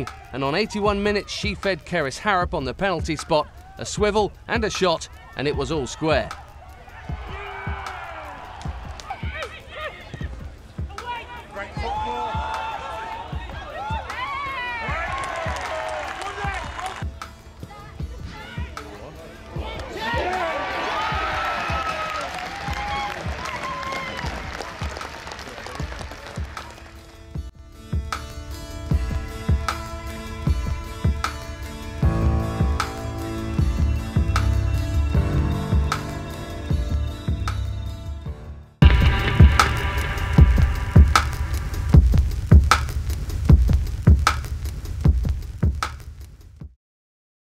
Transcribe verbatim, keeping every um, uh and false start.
running, and on eighty-one minutes she fed Kerys Harrop on the penalty spot, a swivel and a shot, and it was all square.